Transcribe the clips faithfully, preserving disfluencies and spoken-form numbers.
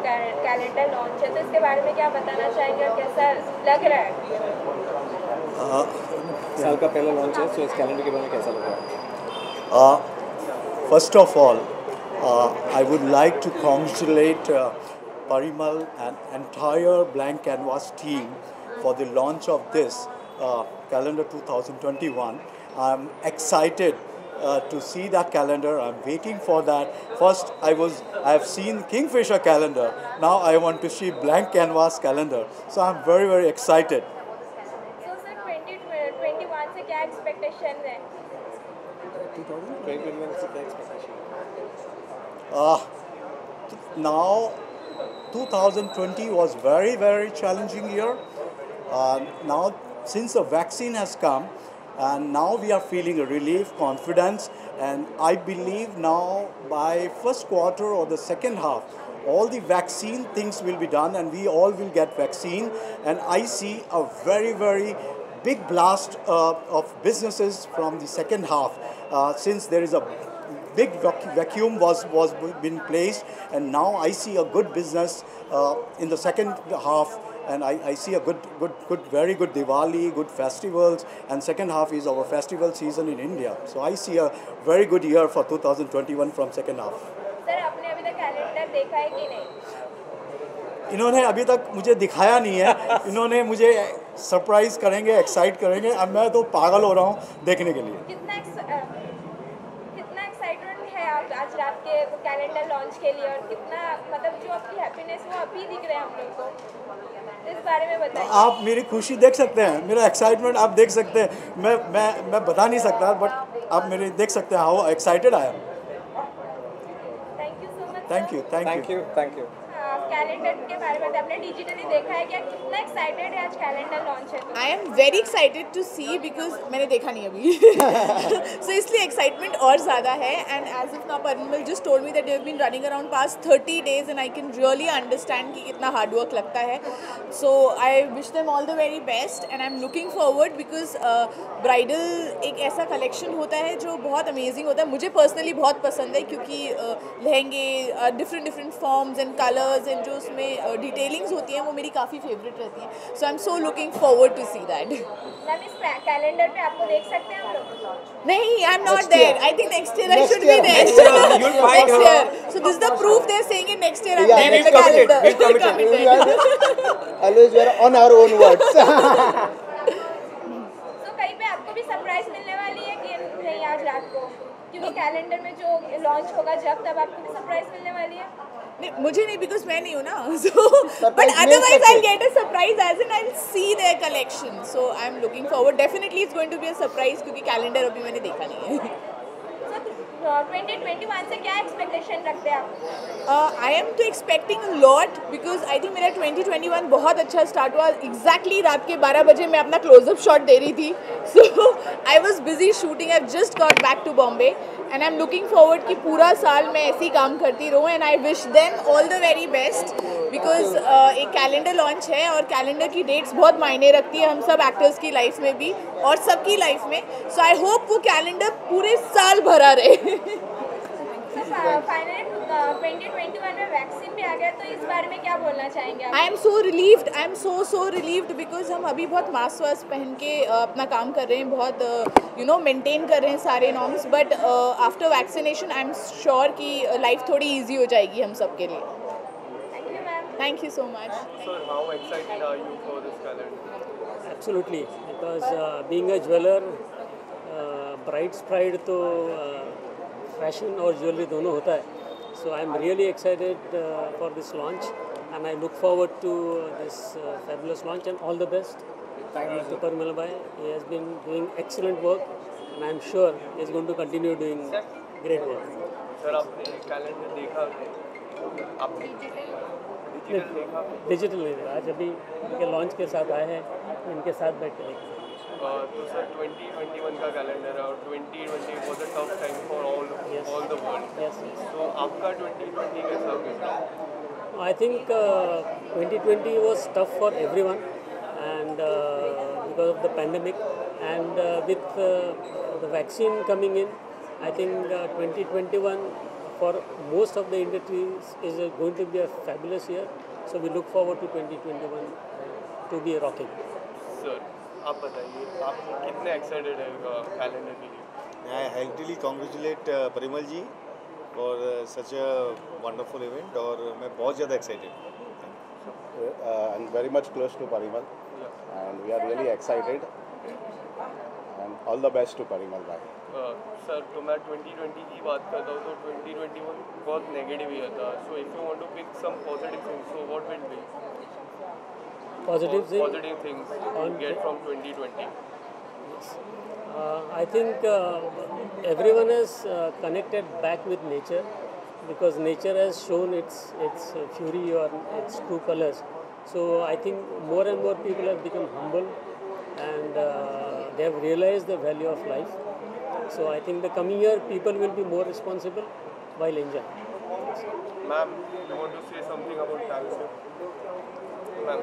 Calendar launch है, तो इसके बारे में क्या बताना चाहेंगे और कैसा लग रहा है? साल का पहला लॉन्च है, तो इस कैलेंडर के बारे में कैसा लग रहा है? First of all, I would like to congratulate Parimal and entire Blank Canvas team for the launch of this uh, calendar two thousand twenty-one. I'm excited uh, to see that calendar. I'm waiting for that. First, I was I have seen Kingfisher calendar. Now I want to see Blank Canvas calendar. So I'm very very excited. So sir, twenty twenty-one से क्या expectation है? twenty twenty-one से क्या expectation? Uh, now. twenty twenty was very very challenging year. Uh, now since the vaccine has come and now we are feeling a relief, confidence, and I believe now by first quarter or the second half all the vaccine things will be done and we all will get vaccine, and I see a very very big blast uh, of businesses from the second half uh, since there is a big vacuum was was been placed, and now I see a good business uh, in the second half, and I, I see a good good good very good Diwali, good festivals, and second half is our festival season in India. So I see a very good year for two thousand twenty-one from second half. Sir, आपने अभी तक calendar देखा है कि नहीं? इन्होंने अभी तक मुझे दिखाया नहीं है. इन्होंने मुझे सरप्राइज करेंगे, एक्साइट करेंगे. अब मैं तो पागल हो रहा हूँ देखने के लिए. कितना आप आज रात के कैलेंडर लॉन्च के लिए, और कितना मतलब जो आपकी हैप्पीनेस वो अभी दिख रहे हैं हम लोग को, इस बारे में बताइए. आप मेरी खुशी देख सकते हैं, मेरा एक्साइटमेंट आप देख सकते हैं. मैं मैं मैं बता नहीं सकता, बट आप मेरे देख सकते हैं how excited I am. Thank you so much. Thank you thank you thank you. Calendar के बारे में आपने डिजिटली देखा है क्या? कितना एक्साइटेड है आज कैलेंडर लॉन्च है? I am very excited to see because मैंने देखा नहीं अभी. सो इसलिए एक्साइटमेंट और ज़्यादा है. And as if now Parimal just told me that you have been running around past thirty days and I can really understand कि कितना हार्ड वर्क लगता है. So I wish them all the very best and I am looking forward because bridal एक ऐसा collection होता है जो बहुत अमेजिंग होता है. मुझे पर्सनली बहुत पसंद है क्योंकि uh, लहंगे different different forms and colours एंड जो उसमें डिटेलिंग्स होती हैं वो मेरी काफ़ी फेवरेट रहती हैं. So I am so looking forward to see that. Ma'am, इस कैलेंडर पे आपको देख सकते हैं हम लोग? नहीं, I am not there. I think next year I should be there. Next year. So this is the proof they are saying it next year. I'm there in the calendar. We've committed. Always we are on our own words. So कहीं पे आपको भी surprise मिलने वाली है कि नहीं आज रात को? क्योंकि कैलेंडर में जो लॉन्च होगा जब, तब आपको भी सरप्राइज मिलने वाली है. नहीं, मुझे नहीं बिकॉज मैं नहीं हूँ ना. So but otherwise I get a surprise as in I see their collection. So I am looking forward. Definitely it's going to be a surprise क्योंकि कैलेंडर अभी मैंने देखा नहीं है. ट्वेंटी ट्वेंटी वन से क्या एक्सपेक्टेशन रखते हैं आप? I am to expecting a lot because I think मेरा ट्वेंटी ट्वेंटी वन बहुत अच्छा स्टार्ट हुआ. एग्जैक्टली रात के बारह बजे मैं अपना क्लोजअप शॉट दे रही थी. So I was busy shooting. I just got back to Bombay and I am looking forward कि पूरा साल मैं ऐसे ही काम करती रहूँ. And I wish them all the very best because एक कैलेंडर लॉन्च है और कैलेंडर की डेट्स बहुत मायने रखती है हम सब एक्टर्स की लाइफ में भी और सबकी लाइफ में. सो आई होप वो कैलेंडर पूरे साल भरा रहे. फाइनली ट्वेंटी ट्वेंटी वन में वैक्सीन भी आ गया, तो इस बारे में क्या बोलना चाहेंगे आप? I am so relieved. I am so so relieved because हम अभी बहुत मास्क वास्क पहन के uh, अपना काम कर रहे हैं, बहुत यू नो मेंटेन कर रहे हैं सारे norms. But after vaccination I am sure कि लाइफ uh, थोड़ी ईजी हो जाएगी हम सब के लिए. Thank you ma'am. Thank you so much. Sir, how excited are you for this calendar? Absolutely, because uh, being a jeweler, uh, bride's pride तो fashion uh, और ज्वेलरी दोनों होता है. So I'm really excited uh, for this launch, and I look forward to uh, this uh, fabulous launch, and all the best. Thank you to Parimal bhai. He has been doing excellent work, and I'm sure he is going to continue doing great work. Sir, आपने calendar देखा? आपने digital देखा? Digital नहीं, आज अभी इनके launch के साथ आए हैं, इनके साथ बैठ के देखें. तो सर ट्वेंटी ट्वेंटी वन का कैलेंडर है और twenty twenty was a tough time for all all the world. Yes, yes. तो आपका ट्वेंटी ट्वेंटी कैसा गुजरा? I think uh, twenty twenty was tough for everyone, and uh, because of the pandemic, and uh, with uh, the vaccine coming in, I think uh, twenty twenty-one for most of the industries is a, going to be a fabulous year. So we look forward to twenty twenty-one to be rocking. Sir आप बताइए आप कितने excited है calendar के लिए? I heartily congratulate uh, Parimal ji for uh, such a wonderful event और मैं बहुत ज़्यादा excited हूँ. Uh, and very much close to Parimal, and we are really excited. And all the best to Parimal bhai. Sir तो मैं twenty twenty की बात करता हूँ तो ट्वेंटी ट्वेंटी वन बहुत नेगेटिव ही था. So if you want to pick some positive things so what will be Positive thing? positive things you get from twenty twenty? Uh, I think uh, everyone has uh, connected back with nature because nature has shown its its uh, fury or its true colors. So I think more and more people have become humble and uh, they have realized the value of life. So I think the coming year people will be more responsible while enjoying. Ma'am, you want to say something about calendar? Ma'am.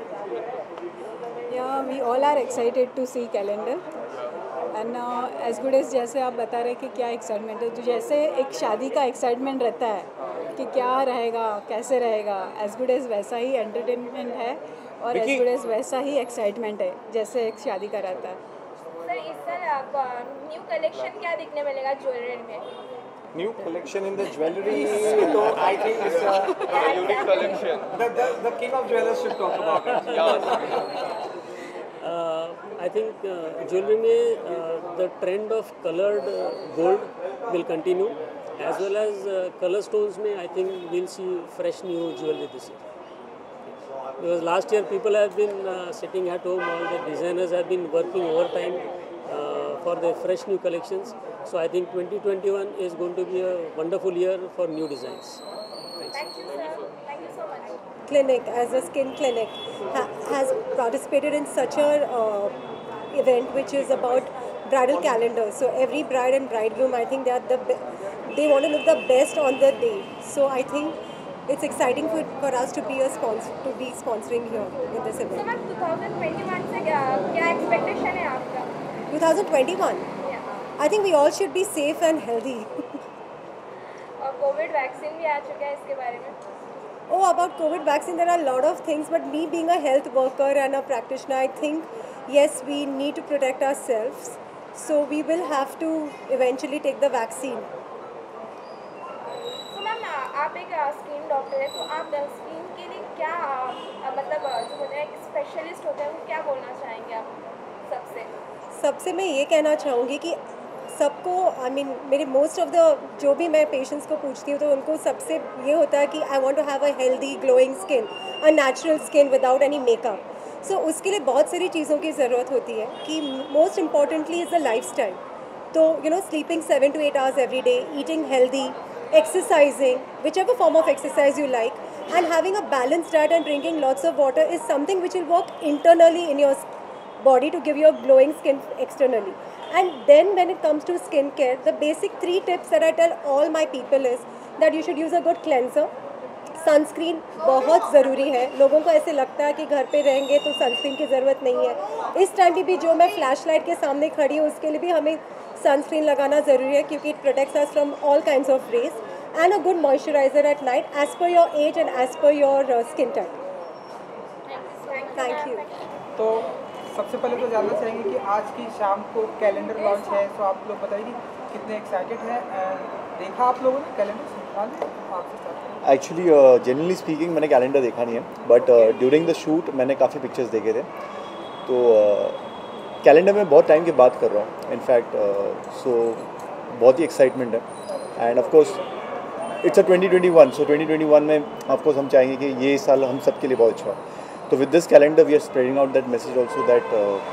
Yeah, we all are excited to see calendar. And as good as जैसे आप बता रहे कि क्या excitement है, तो जैसे एक शादी का एक्साइटमेंट रहता है कि क्या रहेगा कैसे रहेगा, एज गुड एज वैसा ही एंटरटेनमेंट है और एज गुड एज वैसा ही एक्साइटमेंट है जैसे एक शादी का रहता है. सर इस साल न्यू कलेक्शन क्या दिखने मिलेगा ज्वेलरी में? New collection in the jewelry, so I think it's a, A unique collection. the, the the king of jewelers should talk about it. Yeah. Uh, I think uh, jewelry में uh, the trend of colored uh, gold will continue as well as uh, color stones में I think we'll see fresh new jewelry this year. Because last year people have been uh, sitting at home, all the designers have been working overtime uh, for the fresh new collections. So I think twenty twenty-one is going to be a wonderful year for new designs. Thanks. Thank you sir. Thank you so much. Clinic as a skin clinic ha has participated in such a uh, event which is about bridal calendar. So every bride and bridegroom, I think they are the be they want to look the best on their day. So I think it's exciting for, for us to be a sponsor to be sponsoring here in this event. So ma'am twenty twenty-one से क्या क्या expectation है आपका? twenty twenty-one. Yeah. I think we all should be safe and healthy. और COVID vaccine भी आ चुका है, इसके बारे में? Oh, about COVID vaccine, there are a lot of things, but me being a health worker and a practitioner, I think, yes, we need to protect ourselves. So we will have to eventually take the vaccine. So ma'am आप एक skin doctor है, तो आप skin के लिए क्या अ, मतलब जो होता है एक स्पेशलिस्ट होता है, वो क्या बोलना चाहेंगे आप सबसे? सबसे मैं ये कहना चाहूँगी कि सबको आई मीन मेरे मोस्ट ऑफ द जो भी मैं पेशेंट्स को पूछती हूँ तो उनको सबसे ये होता है कि I want to have a healthy glowing skin, a natural skin without any makeup. So उसके लिए बहुत सारी चीज़ों की ज़रूरत होती है कि most importantly is the life style. तो you know sleeping seven to eight hours every day, eating healthy, exercising, whichever form of exercise you like, and having a balanced diet and drinking lots of water is something which will work internally in your body to give you a glowing skin externally. And then when it comes to skincare, the basic three tips that I tell all my people is that you should use a good cleanser. Sunscreen बहुत ज़रूरी है. लोगों को ऐसे लगता है कि घर पे रहेंगे तो सनस्क्रीन की ज़रूरत नहीं है. इस टाइम पे भी जो मैं फ्लैश लाइट के सामने खड़ी हूँ उसके लिए भी हमें सनस्क्रीन लगाना ज़रूरी है क्योंकि it protects us from all kinds of rays. And a good moisturiser at night as per your age and as per your skin type. Thank you. तो सबसे पहले तो जानना चाहेंगे कि आज की शाम को कैलेंडर लॉन्च है, तो आप लोग बताइए कितने एक्साइटेड हैं. देखा आप लोगों ने कैलेंडर? एक्चुअली जनरली स्पीकिंग मैंने कैलेंडर देखा नहीं है, बट ड्यूरिंग द शूट मैंने काफ़ी पिक्चर्स देखे थे. तो कैलेंडर uh, में बहुत टाइम की बात कर रहा हूँ इनफैक्ट. सो uh, बहुत ही एक्साइटमेंट है. And of course it's a twenty twenty one. So twenty twenty one में ऑफ कोर्स हम चाहेंगे कि ये साल हम सब के लिए बहुत अच्छा हो. तो with this calendar we are spreading out that message also that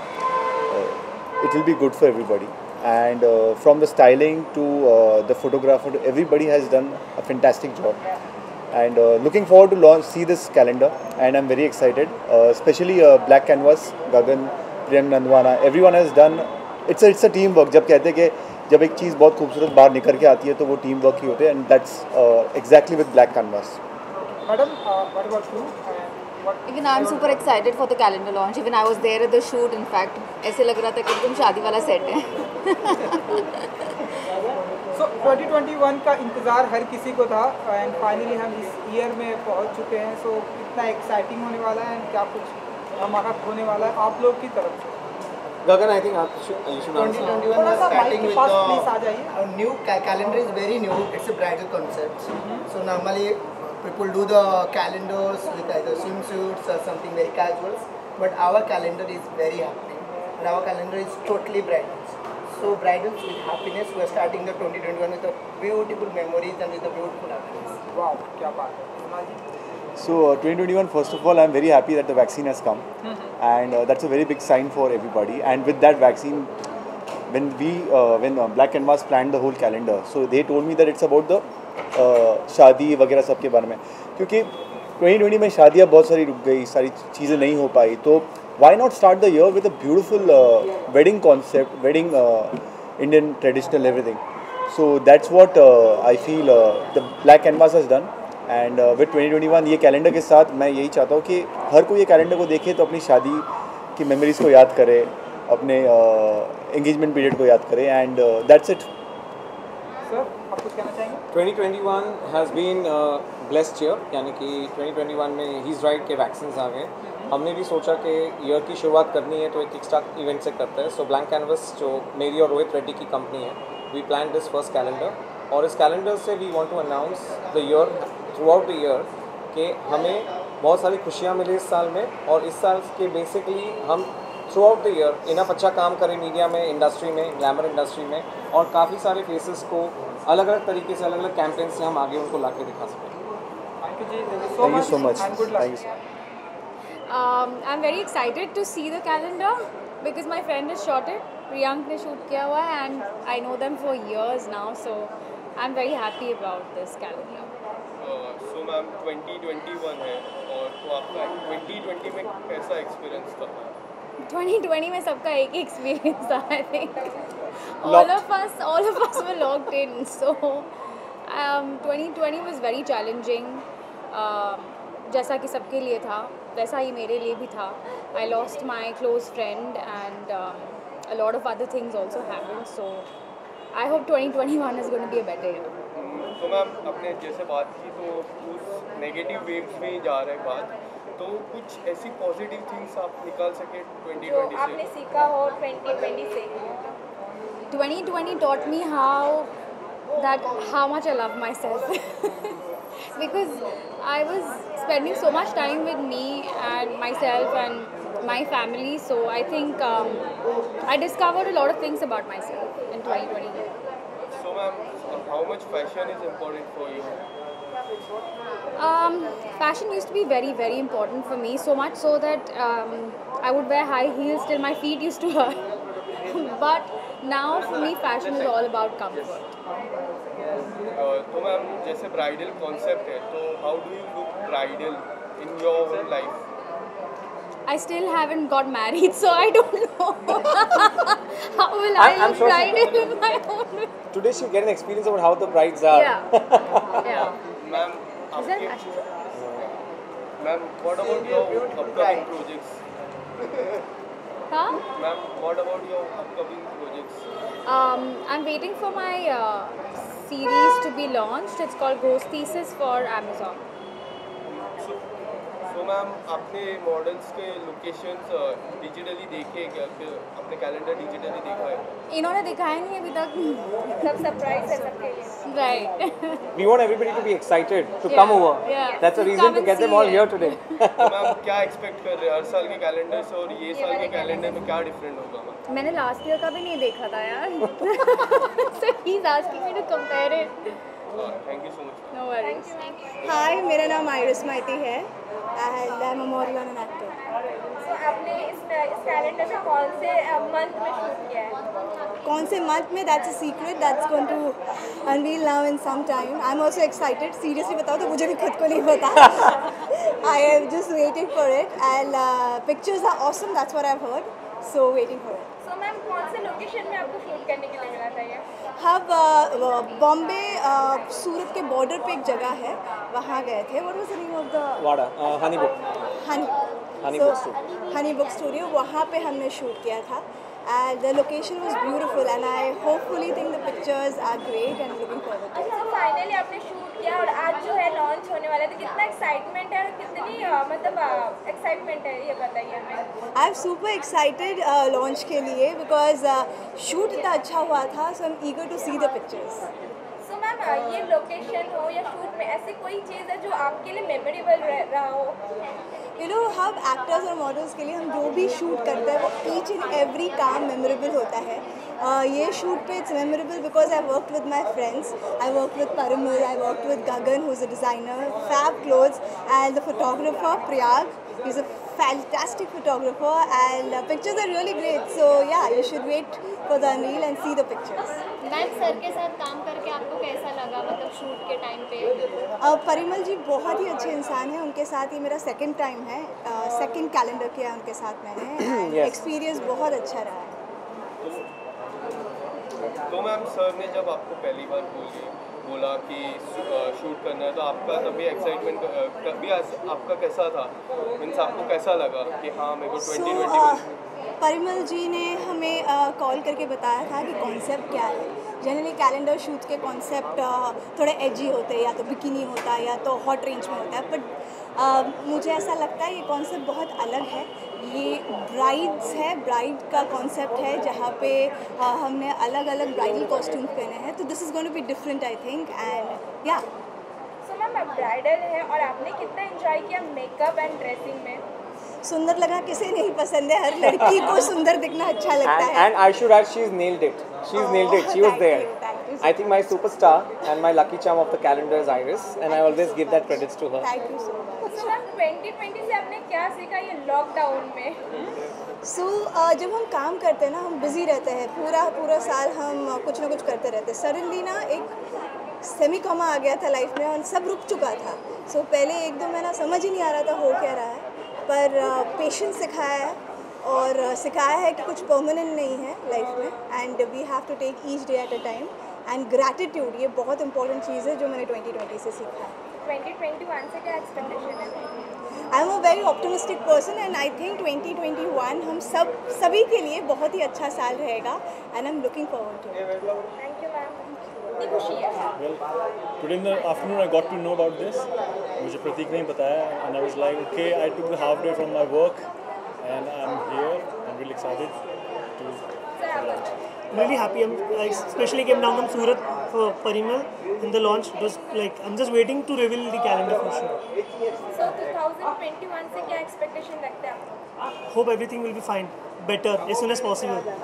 it will be good for everybody. And uh, from the styling to uh, the photographer, to everybody has done a fantastic job. And uh, looking forward to launch, see this calendar, and I'm very excited. Uh, especially uh, Black Canvas, Gagan, Priyank Nandwana, everyone has done. It's a it's a team work. जब कहते हैं कि जब एक चीज़ बहुत खूबसूरत बाहर निकल के आती है तो वो टीम वर्क ही होते हैं, and that's uh, exactly with Black Canvas. Madam, uh, what about you? Even I'm super excited for the calendar launch. Even I was there at the shoot. In fact, ऐसे लग रहा था कि एकदम शादी वाला सेट है. So ट्वेंटी ट्वेंटी वन का इंतज़ार हर किसी को था एंड फाइनली हम इस ईयर में पहुंच चुके हैं. सो so, कितना एक्साइटिंग होने वाला है एंड क्या कुछ हमारा होने वाला है आप लोग की तरफ से. Gagan, I think you should answer. twenty twenty-one is starting with the a new ca calendar is very new. It's a bridal concept. Mm-hmm. So normally people do the calendars with either swimsuits or something very casual. But our calendar is very happening, and our calendar is totally bridals. So bridals with happiness. We are starting the twenty twenty-one with the beautiful memories and with the beautiful happiness. Wow, क्या बात है. So uh, twenty twenty-one, first of all, I'm very happy that the vaccine has come, mm-hmm. and uh, that's a very big sign for everybody. And with that vaccine, when we, uh, when uh, Black Canvas planned the whole calendar, so they told me that it's about the uh, शादी वगैरह सब के बारे में, क्योंकि twenty twenty में शादियाँ बहुत सारी रुक गई, सारी चीज़ें नहीं हो पाई, तो why not start the year with a beautiful uh, wedding concept, wedding uh, Indian traditional everything. So that's what uh, I feel uh, the Black Canvas has done. And with twenty twenty one ये calendar के साथ मैं यही चाहता हूँ कि हर कोई ये कैलेंडर को देखे तो अपनी शादी की मेमोरीज़ को याद करे, अपने एंगेजमेंट पीरियड को याद करे, एंड दैट्स इट. सर आप कुछ कहना चाहेंगे? twenty twenty-one has been blessed year, यानी कि twenty twenty-one में ही इज़ राइट के वैक्सीन आ गए. हमने भी सोचा कि ईयर की शुरुआत करनी है तो एक किक स्टार्ट इवेंट से करते हैं. सो ब्लैंक कैनवस जो मेरी और रोहित रेड्डी की कंपनी है, we plan this first calendar, और इस कैलेंडर से we want to announce the year throughout the year कि हमें बहुत सारी खुशियाँ मिली इस साल में, और इस साल के बेसिकली हम throughout the year enough अच्छा काम करें मीडिया में, इंडस्ट्री में, ग्लैमर इंडस्ट्री में, और काफ़ी सारे फेसेस को अलग अलग तरीके से, अलग अलग कैंपेन से हम आगे उनको ला के दिखा सकें. Thank you so much. Thank you. Um, I'm very excited to see the calendar because my friend has shot it. Priyank ने shoot किया हुआ है and I know them for years now, so I'm very happy about this calendar. So ma'am twenty twenty-one है और तो आपका twenty twenty में कैसा एक्सपीरियंस था? twenty twenty में सबका एक ही एक्सपीरियंस था. I think all of us, all of us were locked in. So um, twenty twenty was very challenging. Um, जैसा कि सबके लिए था वैसा ही मेरे लिए भी था. I lost my close friend and um, a lot of other things also happened. So I hope twenty twenty-one is going to be a better year. तो मैम अपने जैसे बात की तो उस नेगेटिव वेव्स में ही जा रहे हैं बात, तो कुछ ऐसी पॉजिटिव थिंग्स आप निकाल सके twenty twenty से? आपने सीखा हो twenty twenty से? twenty twenty taught me how that how much I love myself because I was spending so much time with me and myself and my family, so I think um, I discovered a lot of things about myself in twenty twenty. So ma'am, how much fashion is important for you? Um, fashion used to be very very important for me, so much so that um, I would wear high heels till my feet used to hurt. But now for me fashion is all about comfort. तो ma'am जैसे bridal concept है, तो how do you look bridal in your own life? I still haven't got married, so I don't know. How will I, I look sure bridal in my own way? Today she'll get an experience about how the brides are. Yeah. Yeah. Ma'am, is that actually? Ma'am, what about your upcoming projects? Huh? Ma'am, what about your upcoming projects? Um, I'm waiting for my uh, series to be launched. It's called Ghost Thesis for Amazon. So, so ma'am, आपने models के locations digitally देखे क्या? अपने calendar digitally देखा है? इन्होंने दिखाया नहीं अभी तक. सब सरप्राइज है सबके लिए. Right. We want everybody to be excited to yeah. come over. Yeah. That's a reason to get them all here today. तो मैम क्या एक्सपेक्ट कर रहे हैं हर साल के कैलेंडर से और ये साल के कैलेंडर में क्या डिफरेंट होगा मैम? मैंने लास्ट ईयर का भी नहीं देखा था यार. So he's asking me to compare it. Thank you so much. No worries. Hi, मेरा नाम आयरिस माइती है and I'm a model and an actor. So आपने इस इस कैलेंडर में कौन से मंथ में शूट किया है? कौन से मंथ में? That's a secret. That's going to unveil now in some time. I'm also excited. Seriously बताओ तो मुझे भी खुद को नहीं पता. I am just waiting for it and uh, pictures are awesome. That's what I've heard. So waiting for it. So ma'am कौन से लोकेशन में आपको शूट करने के लिए मिला था ये? हम बॉम्बे सूरत के बॉर्डर पे एक जगह है, वहाँ गए थे. What was the name of the? वाड़ा honey book. Honey honey so, book studio. Honey book studio वहाँ पे हमने शूट किया था and the location was beautiful, and I hopefully think the pictures are great and looking forward to it. अच्छा, finally आपने shoot किया और आज जो है लॉन्च होने वाला है, तो कितना एक्साइटमेंट है और कितनी अ, मतलब एक्साइटमेंट है ये बताइए हमें। I am super excited launch के लिए बिकॉज शूट इतना अच्छा हुआ था, so I am eager to see the pictures. So ma'am, ये लोकेशन हो या शूट में ऐसी कोई चीज़ है जो आपके लिए मेमोरेबल रहा हो? यू नो, हम एक्टर्स और मॉडल्स के लिए हम जो भी शूट करते हैं वो ईच एंड एवरी काम मेमोरेबल होता है। uh, ये शूट पे it's memorable because I worked with my friends, I work with Parimal, I work with Gagan who is a designer, fab clothes, and the photographer Priyag, he's a fantastic photographer, and uh, pictures are really great, so yeah, you should wait for the unveil and see the pictures. Ma'am, sir के साथ काम करके आपको कैसा लगा, मतलब shoot के time पे? uh, परिमल जी बहुत ही अच्छे इंसान हैं, उनके साथ ये मेरा सेकंड टाइम है, सेकंड uh, कैलेंडर किया उनके साथ मैंने, एक्सपीरियंस yes. बहुत अच्छा रहा है। तो मैम, सर ने जब आपको पहली बार बोली बोला कि शूट करना है, तो आपका तभी एक्साइटमेंट तभी आपका कैसा था, मीन्स आपको कैसा लगा कि हाँ मेरे को twenty twenty one? Parimal ji ने हमें कॉल uh, करके बताया था कि कॉन्सेप्ट क्या है। जनरली कैलेंडर शूट के कॉन्सेप्ट uh, थोड़े एजी होते हैं, या तो बिकिनी होता है या तो हॉट रेंज में होता है, बट uh, मुझे ऐसा लगता है ये कॉन्सेप्ट बहुत अलग है। ये ब्राइड्स है, ब्राइड का कॉन्सेप्ट है जहाँ पे uh, हमने अलग अलग ब्राइडल कॉस्ट्यूम पहने हैं, तो this is going to be different I think, and yeah. So ma'am, bridal है और आपने कितना एंजॉय किया मेकअप एंड ड्रेसिंग में? सुंदर लगा किसे नहीं पसंद है, हर लड़की को सुंदर दिखना अच्छा लगता है। And I should add, she's nailed it. She's nailed it. She was there. I think my superstar and my lucky charm of the calendar is Iris, and I always give that credits to her. Thank you so much. So ma'am, twenty twenty से आपने क्या सीखा ये lockdown में? सो so, uh, जब हम काम करते हैं ना, हम बिजी रहते हैं, पूरा पूरा साल हम कुछ ना कुछ करते रहते हैं। सडनली ना एक सेमी कॉमा आ गया था लाइफ में और सब रुक चुका था। सो so, पहले एक दो महीना समझ ही नहीं आ रहा था हो क्या रहा है, पर पेशेंस uh, सिखाया है और uh, सिखाया है कि कुछ परमानेंट नहीं है लाइफ में, and we have to take each day at a time, and gratitude ये बहुत इंपॉर्टेंट चीज़ है जो मैंने ट्वेंटी ट्वेंटी से सीखा है। ट्वेंटी ट्वेंटी वन से क्या एक्सपेक्टेशन है? I am a very optimistic person, and I think twenty twenty one हम सब सभी के लिए बहुत ही अच्छा साल रहेगा, and I am looking forward to it. Thank you ma'am. कितनी खुशी है? Well, today in the afternoon I got to know about this. मुझे प्रतीक ने बताया, and I was like, okay, I took the half day from my work, and I'm here. I'm really excited to. I'm really happy. I'm like especially came down from Surat for Parimal in the launch. It was like I'm just waiting to reveal the calendar for sure. So twenty twenty-one से क्या expectation रखते हैं आप? Hope everything will be fine, better as soon as possible.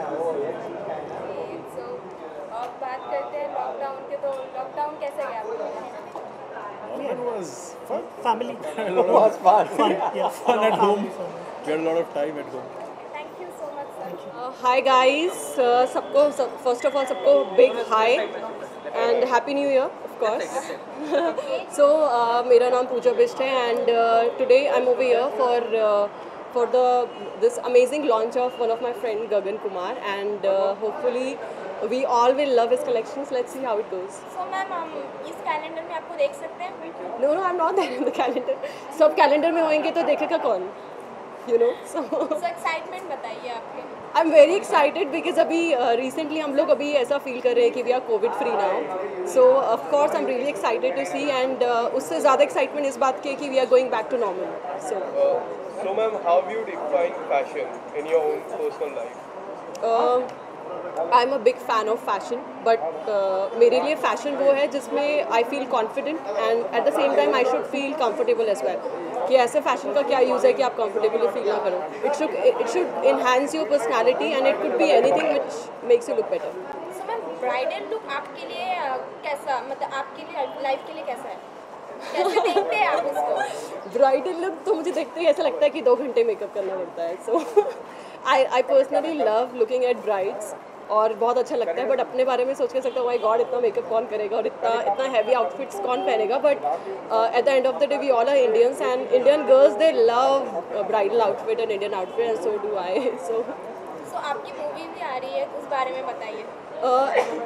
So और बात करते हैं lockdown के, तो लॉकडाउन कैसे गया आपको? It was fun. Family. It was fun. Fun. Yeah. Fun at home. We had a lot of time at home. Thank you so much, sir. Hi guys, uh, सबको सब, first of all सबको big hi and happy new year of course. So uh, मेरा नाम पूजा बिष्ट है, and uh, today I'm over here for uh, for the this amazing launch of one of my friend Gagan Kumar, and uh, hopefully we all will love his collections. Let's see how it goes. So ma'am, हम इस कैलेंडर में आपको देख सकते हैं? No no, I'm not there in the calendar. सब calendar में होंगे तो देखेगा कौन? You know. So. So excitement बताइए आपके। I'm very excited because अभी uh, recently हम लोग अभी ऐसा feel कर रहे हैं कि we are COVID free now. So of course I'm really excited to see, and uh, उससे ज़्यादा excitement इस बात की है कि we are going back to normal. So. Uh, so ma'am, how do you define fashion in your own personal life? Uh, I'm a big fan of fashion, but uh, मेरे लिए fashion वो है जिसमें I feel confident and at the same time I should feel comfortable as well. कि ऐसे fashion का क्या use है कि आप comfortably feel ना करो. It should it should enhance your personality, and it could be anything which makes you look better. So ma'am, bridal look आपके लिए uh, कैसा, मतलब आपके लिए लाइफ के लिए कैसा है? कैसे देखते हैं आप उसको? Bridal look तो मुझे देखते ही ऐसा लगता है कि दो घंटे मेकअप करना पड़ता है. So I I personally love looking at brides. और बहुत अच्छा लगता है, बट अपने बारे में सोच के सकता हूँ माय गॉड इतना मेकअप कौन करेगा और इतना इतना हैवी आउटफिट्स कौन पहनेगा, but at the end of the day we all are Indians, and Indian girls they love bridal outfit and Indian outfit, and so do I. So so आपकी movie भी आ रही है, उस बारे में बताइए.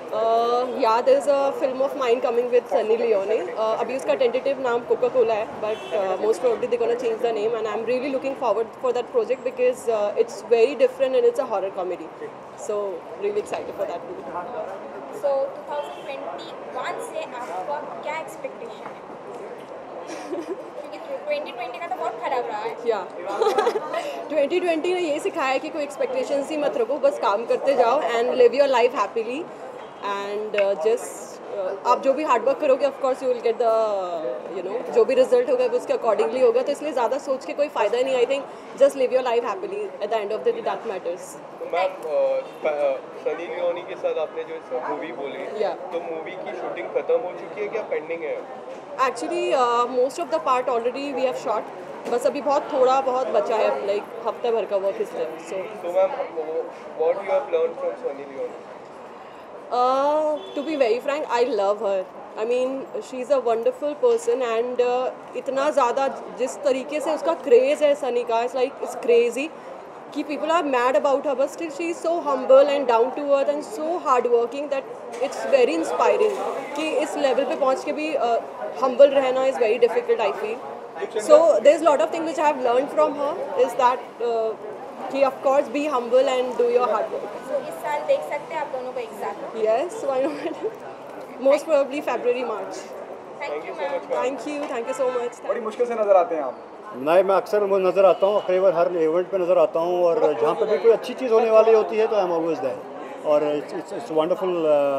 Uh, yeah, there's a film of mine coming with Sunny Leone. Uh, अभी उसका tentative नाम Coca-Cola है, but uh, most probably they're gonna change the name, and I'm really looking forward for that project because uh, it's very different and it's a horror comedy. So really excited for that too. So twenty twenty-one से आपका क्या expectation है? क्योंकि twenty twenty का तो बहुत खराब रहा है. Yeah. twenty twenty ने ये सिखाया है कि कोई expectations ही मत रखो, बस काम करते जाओ and live your life happily. And just आप जो भी हार्डवर्क करोगे of course you will get the you know जो भी रिजल्ट होगा वो उसके अकॉर्डिंगली होगा, तो इसलिए ज़्यादा सोच के कोई फ़ायदा नहीं. I think just live your life happily at the end of the day, that matters. तो मैम सनी लियोनी के साथ आपने जो इस मूवी बोली, तो मूवी की शूटिंग खत्म हो चुकी है क्या पेंडिंग है? Actually most of the part already we have shot, बस अभी बहुत थोड़ा बहुत बचा है, लाइक हफ्ते भर का वर्क इज लेफ्ट. सो तो ma'am what you have learn from Sunny Leone? Uh, to be very frank, I love her. I mean, she's a wonderful person and uh, इतना ज़्यादा जिस तरीके से उसका क्रेज़ है सनी का, it's like it's crazy कि people are mad about her, but still she is so humble and down to earth and so hard working that it's very inspiring कि इस level पे पहुँच के भी uh, humble रहना is very difficult, I feel. So there's a lot of things which I have learned from her is that uh, कि of course be humble and do your hard work. So इस साल देख सकते हैं आप दोनों को एक साथ? Yes, why not? Most probably February, March. Thank you, ma'am. Thank you, thank you so much. बड़ी मुश्किल से नज़र आते हैं आप. नहीं, मैं अक्सर नज़र आता हूँ, कई बार हर इवेंट पे नज़र आता हूँ, और जहाँ पे भी कोई अच्छी चीज़ होने वाली होती है तो आई एम ऑलवेज देयर. और इट्स इट्स वंडरफुल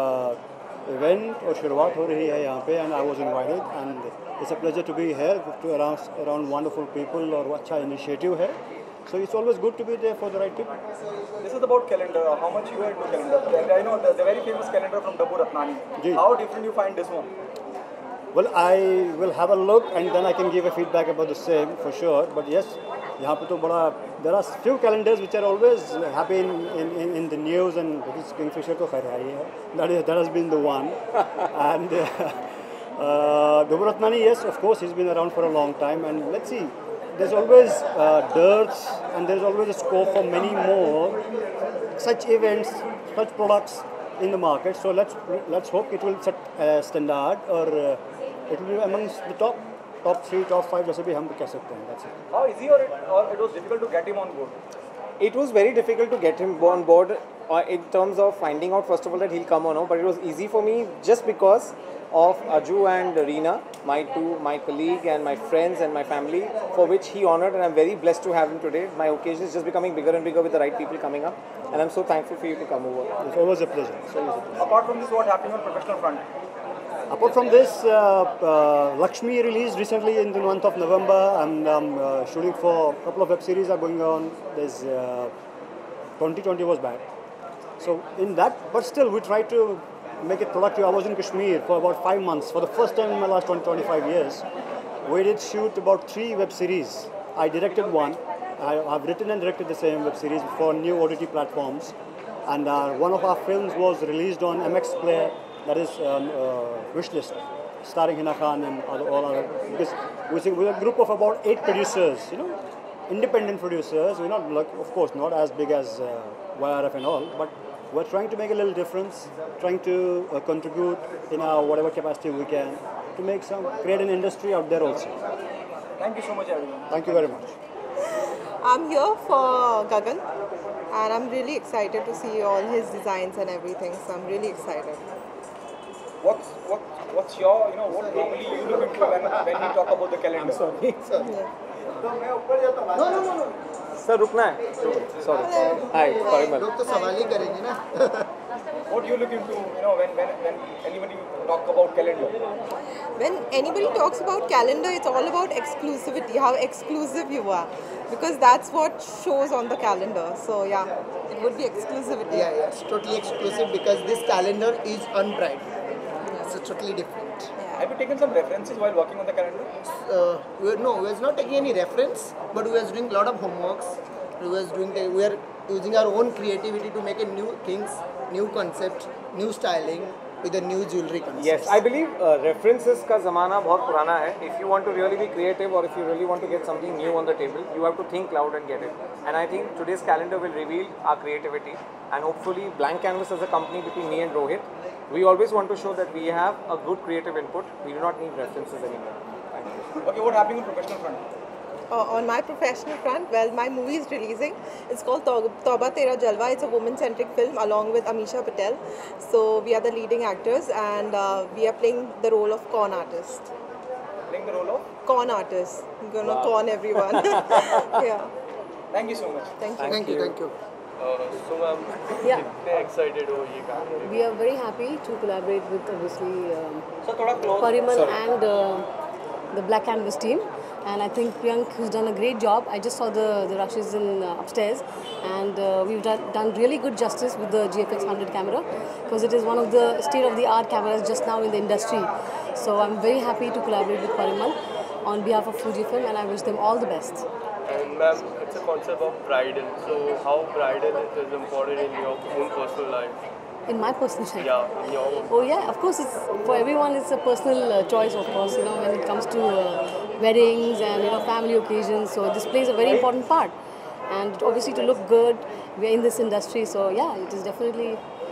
इवेंट और शुरुआत हो रही है यहाँ पे, and I was invited and it's a pleasure to be here to around around wonderful people, और वो अच्छा इनिशिएटिव है. So it's always good to be there for the right people. This is about calendar. How much you are into calendar? I know the, the very famous calendar from Dabur Ratnani. Ji. How different you find this one? Well, I will have a look and then I can give a feedback about the same for sure. But yes, यहाँ पे तो बड़ा there are few calendars which are always happy in in in, in the news, and this Kingfisher तो खैर है ही है. That is that has been the one. And uh, Dabur Ratnani, yes, of course, he's been around for a long time, and let's see. There's always uh, dearths and there's always a scope for many more such events, such products in the market. So let's let's hope it will set a standard, or uh, it will be amongst the top top three, top five. जैसे भी हम कह सकते हैं. That's it. How easy or it, or it was difficult to get him on board? It was very difficult to get him on board uh, in terms of finding out first of all that he'll come or no. But it was easy for me just because of Aju and Reena, my two, my colleague and my friends and my family, for which he honored, and I'm very blessed to have him today. My occasion is just becoming bigger and bigger with the right people coming up, and I'm so thankful for you to come over. It's always a pleasure. It's always a pleasure. Apart from this, what happened on professional front? Apart from this, uh, uh, Lakshmi released recently in the month of November. I'm um, uh, shooting for a couple of web series are going on. There's uh, twenty twenty was bad, so in that, but still we try to make it productive. I was in Kashmir for about five months for the first time in my last twenty to twenty-five years. We did shoot about three web series. I directed one. I, I've written and directed the same web series for new O T T platforms, and uh, one of our films was released on M X Player. That is um, uh, Wishlist, starring Hina Khan and other, all other. Because we're a group of about eight producers, you know, independent producers. We're not, like, of course, not as big as uh, Y R F and all, but we're trying to make a little difference, trying to uh, contribute in our whatever capacity we can to make some, create an industry out there also. Thank you so much, everyone. Thank you very much. I'm here for Gagan, and I'm really excited to see all his designs and everything. So I'm really excited. What's what what's your you know what normally you look into when when we talk about the calendar? I'm sorry. sorry. Yeah. No no no no. Sir, रुकना है. Sorry. Hi, Parimal. लोग तो सवाल ही करेंगे ना. What do you look into you know when when when anybody talk about calendar? When anybody talks about calendar, it's all about exclusivity, how exclusive you are, because that's what shows on the calendar. So yeah, it would be exclusivity. Yeah, yeah, it's totally exclusive because this calendar is unbright. So it's totally different. Yeah. Have you taken some references while working on the calendar? Uh, we were, no, we was not taking any reference, but we was doing a lot of homeworks. We was doing the, we are using our own creativity to make a new things, new concept, new styling with a new jewelry concept. Yes, I believe uh, references का ज़माना बहुत पुराना है. If you want to really be creative, or if you really want to get something new on the table, you have to think loud and get it. And I think today's calendar will reveal our creativity, and hopefully Blank Canvas as a company between me and Rohit We always want to show that we have a good creative input. We do not need references anymore. Thank you. Okay, what happening on professional front? Uh, on my professional front, well, my movie is releasing. It's called Tauba Tera Jalwa. It's a woman-centric film along with Amisha Patel. So we are the leading actors, and uh, we are playing the role of con artist. Playing the role of? Con artist. I'm gonna wow. con everyone. Yeah. Thank you so much. Thank you. Thank you. Thank you. Uh, so ma'am, Yeah. कितने excited हो ये काम के लिए? We are very happy to collaborate with obviously um, so, close. Parimal and uh, the Black Canvas team. And I think Priyank has done a great job. I just saw the, the rushes in uh, upstairs, and uh, we've done, done really good justice with the G F X one hundred camera, because it is one of the state-of-the-art cameras just now in the industry. So I'm very happy to collaborate with Parimal on behalf of Fujifilm, and I wish them all the best. And ma'am, it's a concept of bridal. So how bridal is important in your own personal life? In my personal life? Yeah, in your own. Oh yeah, of course. It's for everyone. It's a personal uh, choice, of course. You know, when it comes to uh, weddings and you know family occasions. So this plays a very important part, and obviously to look good, we are in this industry. So yeah, it is definitely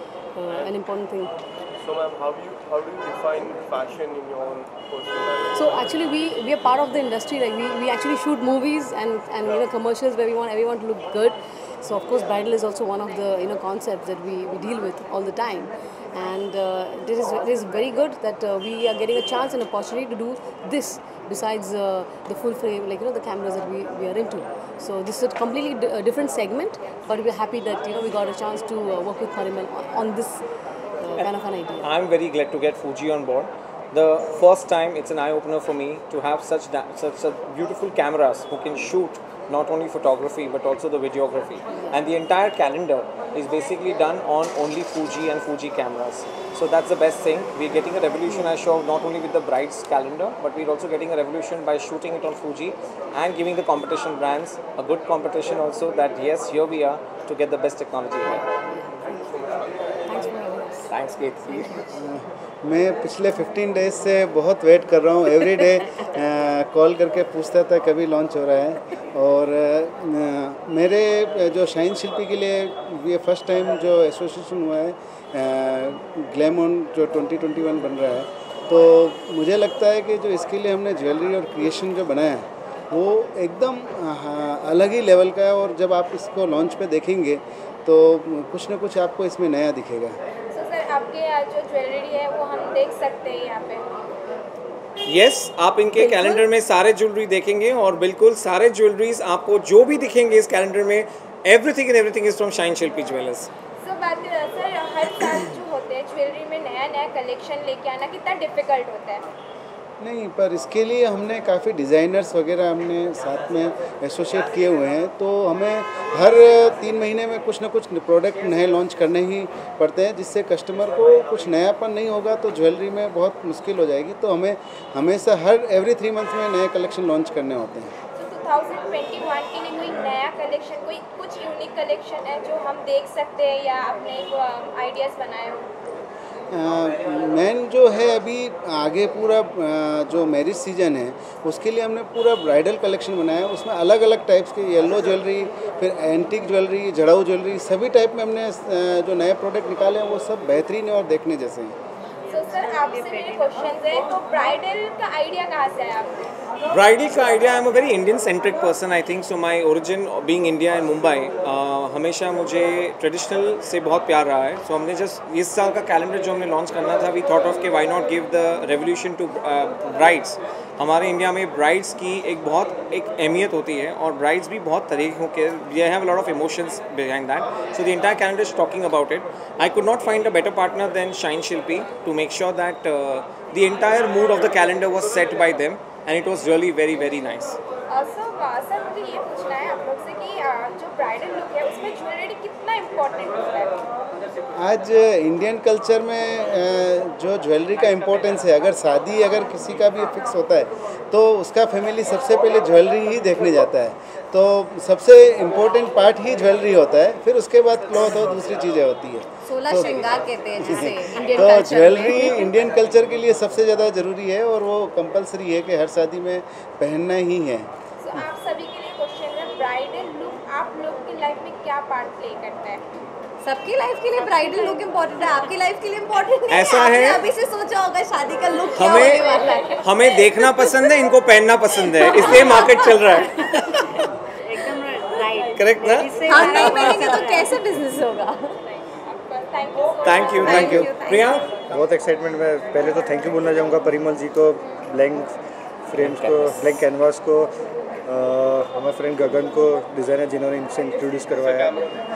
uh, an important thing. So ma'am, how do you how do you define fashion in your own personal life? So actually, we we are part of the industry. Like we, we actually shoot movies and and you know commercials where we want everyone to look good. So of course, bridal is also one of the you know concepts that we, we deal with all the time, and uh, it is it is very good that uh, we are getting a chance and opportunity to do this besides uh, the full frame, like you know the cameras that we, we are into. So this is a completely d different segment, but we are happy that you know we got a chance to uh, work with Parimal on, on this uh, kind of an idea. I'm very glad to get Fuji on board. The first time, it's an eye-opener for me to have such such, such beautiful cameras who can shoot not only photography but also the videography, and the entire calendar is basically done on only Fuji and Fuji cameras. So that's the best thing. We're getting a revolution, I show, not only with the bride's calendar, but we're also getting a revolution by shooting it on Fuji and giving the competition brands a good competition also, that yes, here we are to get the best technology here. Thanks, Kethi. मैं पिछले fifteen days से बहुत wait कर रहा हूँ. Every day call करके पूछता था कभी लॉन्च हो रहा है. और uh, मेरे जो शाइन शिल्पी के लिए ये फर्स्ट टाइम जो एसोसिएशन हुआ है ग्लैमॉन जो ट्वेंटी ट्वेंटी वन बन रहा है, तो मुझे लगता है कि जो इसके लिए हमने ज्वेलरी और क्रिएशन जो बनाया है वो एकदम अलग ही लेवल का है. और जब आप इसको लॉन्च पे देखेंगे तो कुछ ना कुछ आपको इसमें नया दिखेगा. आपके जो ज्वेलरी है वो हम देख सकते हैं यहाँ पे? यस yes, आप इनके कैलेंडर में सारे ज्वेलरी देखेंगे, और बिल्कुल सारे ज्वेलरीज आपको जो भी दिखेंगे इस कैलेंडर में, everything and everything is from shine Shilpi jewellers. Sir बात करें सर, हर साल जो होते हैं ज्वेलरी में नया नया कलेक्शन लेके आना कितना डिफिकल्ट होता है? नहीं, पर इसके लिए हमने काफ़ी डिज़ाइनर्स वगैरह हमने साथ में एसोसिएट किए हुए हैं, तो हमें हर तीन महीने में कुछ ना कुछ प्रोडक्ट नए लॉन्च करने ही पड़ते हैं, जिससे कस्टमर को कुछ नयापन नहीं होगा तो ज्वेलरी में बहुत मुश्किल हो जाएगी. तो हमें हमेशा हर एवरी थ्री मंथ्स में नए कलेक्शन लॉन्च करने होते हैं. टू थाउजेंड ट्वेंटी वन के लिए कोई नया कलेक्शन, कोई कुछ यूनिक कलेक्शन है जो हम देख सकते हैं या अपने आइडियाज़ बनाए हो? मेन uh, जो है अभी आगे पूरा uh, जो मैरिज सीजन है उसके लिए हमने पूरा ब्राइडल कलेक्शन बनाया है. उसमें अलग अलग टाइप्स के येलो ज्वेलरी, फिर एंटिक ज्वेलरी, जड़ाऊ ज्वेलरी, सभी टाइप में हमने uh, जो नए प्रोडक्ट निकाले हैं वो सब बेहतरीन है और देखने जैसे हैं. तो सर आपसे मेरे क्वेश्चन है, तो ब्राइडल का आइडिया कहाँ से आया आपको? ब्राइडल का idea, I am a very Indian centric person I think. So my origin being India and Mumbai, हमेशा मुझे ट्रेडिशनल से बहुत प्यार रहा है. सो so, हमने जस्ट इस साल का कैलेंडर जो हमने लॉन्च करना था, वी थॉट ऑफ के why not give the revolution to brides. हमारे इंडिया में ब्राइड्स की एक बहुत एक अहमियत होती है, और ब्राइड्स भी बहुत तरीक़ों के, they have a lot of emotions behind that. So the entire calendar is talking about it. I could not find a better partner than shine Shilpi to make sure that uh, the entire mood of the calendar was set by them, and it was really very very nice. Sir sir मुझे ये पूछना है आप लोग से कि जो bridal look है उसमें ज्वेलरी कितना इम्पोर्टेंट होता है? आज इंडियन कल्चर में जो ज्वेलरी का इम्पोर्टेंस है, अगर शादी अगर किसी का भी फिक्स होता है तो उसका फैमिली सबसे पहले ज्वेलरी ही देखने जाता है. तो सबसे इम्पोर्टेंट पार्ट ही ज्वेलरी होता है, फिर उसके बाद क्लॉथ और दूसरी चीज़ें होती है. सोलह श्रृंगार कहते हैं जिसे इंडियन तो कल्चर ज्वेलरी इंडियन कल्चर के लिए सबसे ज़्यादा ज़रूरी है, और वो कंपलसरी है कि हर शादी में पहनना ही है. so, आप सभी के लिए क्वेश्चन है, ब्राइडल लुक आप लोग की लाइफ में क्या पार्ट प्ले करता है? सबकी लाइफ के लिए ब्राइडल लुक इम्पोर्टेंट है, आपकी लाइफ के लिए इम्पोर्टेंट नहीं ऐसा है। है, आपने अभी से सोचा होगा शादी का लुक क्या होने वाला है। हमें हमें देखना पसंद है, इनको पहनना पसंद है, इसलिए मार्केट चल रहा है। करेक्ट ना? हम नहीं पहनेंगे तो कैसे बिजनेस होगा? Thank you thank you Priyank. बहुत एक्साइटमेंट में पहले तो थैंक यू बोलना चाहूँगा परिमल जी को, ब्लैंक फ्रेम्स को, ब्लैंक कैनवास को, हमारे फ्रेंड गगन को, डिज़ाइनर जिन्होंने इनसे इंट्रोड्यूस करवाया।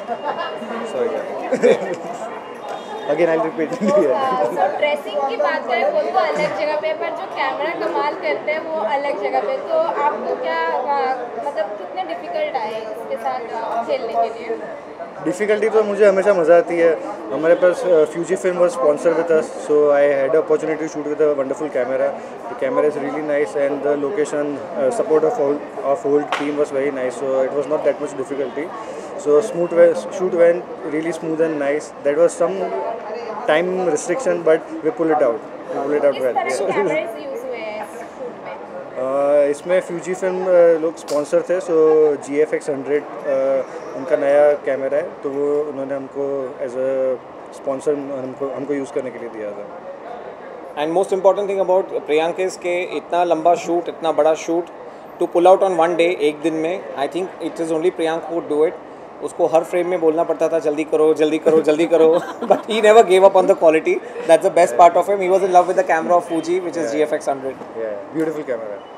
Sorry again I repeat. Dressing की बात करें वो तो अलग जगह पे, पर जो कैमरा कमाल करते हैं वो अलग जगह पे। तो आपको क्या मतलब कितने डिफिकल्ट आए इसके साथ खेलने के लिए? डिफ़िकल्टी तो मुझे हमेशा मज़ा आती है। हमारे पास Fuji film was sponsor with us, so I had a opportunity to shoot with a wonderful camera. The camera is really nice and the location support of of whole team was very nice, so it was not that much difficulty. So smooth shoot went really smooth and nice. That was some time restriction, but we pulled it out. We pulled it out well. uh, इसमें Fuji film लोग sponsor थे, so G F X hundred उनका नया camera है, तो वो उन्होंने हमको एज अ स्पॉन्सर हमको हमको यूज़ करने के लिए दिया था. And most important thing about Priyank is के इतना लंबा शूट, इतना बड़ा shoot to pull out on one day, एक दिन में, I think it is only Priyank would do it. उसको हर फ्रेम में बोलना पड़ता था जल्दी करो जल्दी करो जल्दी करो, but he never gave up on the quality. That's the best part of him. He was in love with the camera of Fuji, which is G F X one hundred. Yeah, beautiful camera.